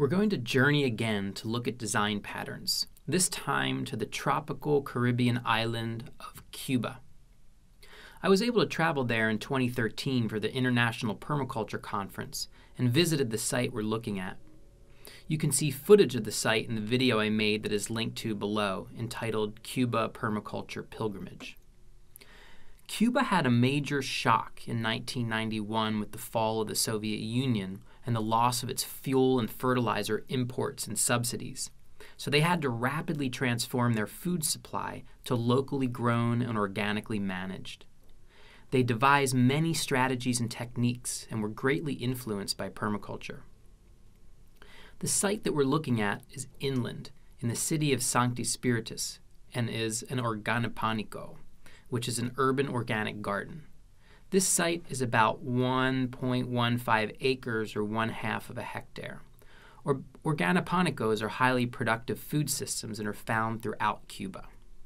We're going to journey again to look at design patterns, this time to the tropical Caribbean island of Cuba. I was able to travel there in 2013 for the International Permaculture Conference and visited the site we're looking at. You can see footage of the site in the video I made that is linked to below, entitled Cuba Permaculture Pilgrimage. Cuba had a major shock in 1991 with the fall of the Soviet Union and the loss of its fuel and fertilizer imports and subsidies. So they had to rapidly transform their food supply to locally grown and organically managed. They devised many strategies and techniques and were greatly influenced by permaculture. The site that we're looking at is inland in the city of Sancti Spiritus and is an organopanico, which is an urban organic garden. This site is about 1.15 acres or 1/2 of a hectare. Organopanicos are highly productive food systems and are found throughout Cuba.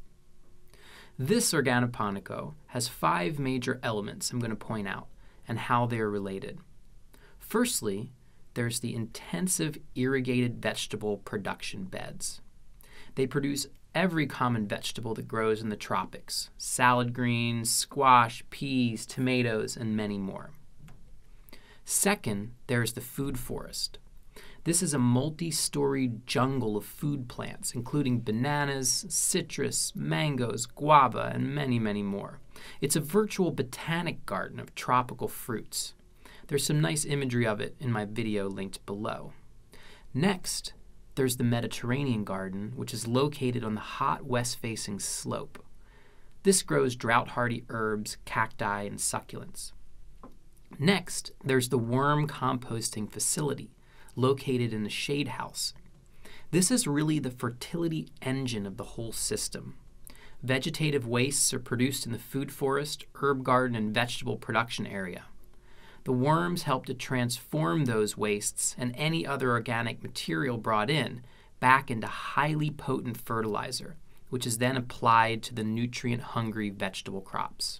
This organopanico has 5 major elements I'm going to point out and how they are related. Firstly, there's the intensive irrigated vegetable production beds. They produce every common vegetable that grows in the tropics: salad greens, squash, peas, tomatoes, and many more. Second, there's the food forest. This is a multi-story jungle of food plants, including bananas, citrus, mangoes, guava, and many, many more. It's a virtual botanic garden of tropical fruits. There's some nice imagery of it in my video linked below. Next, there's the Mediterranean garden, which is located on the hot west-facing slope. This grows drought-hardy herbs, cacti, and succulents. Next, there's the worm composting facility, located in the shade house. This is really the fertility engine of the whole system. Vegetative wastes are produced in the food forest, herb garden, and vegetable production area. The worms help to transform those wastes and any other organic material brought in back into highly potent fertilizer, which is then applied to the nutrient-hungry vegetable crops.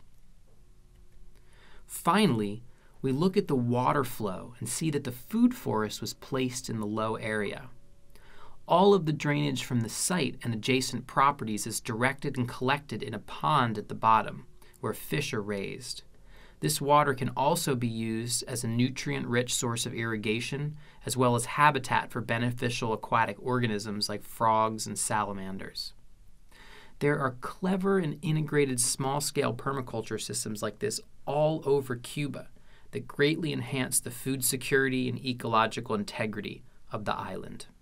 Finally, we look at the water flow and see that the food forest was placed in the low area. All of the drainage from the site and adjacent properties is directed and collected in a pond at the bottom, where fish are raised. This water can also be used as a nutrient-rich source of irrigation, as well as habitat for beneficial aquatic organisms like frogs and salamanders. There are clever and integrated small-scale permaculture systems like this all over Cuba that greatly enhance the food security and ecological integrity of the island.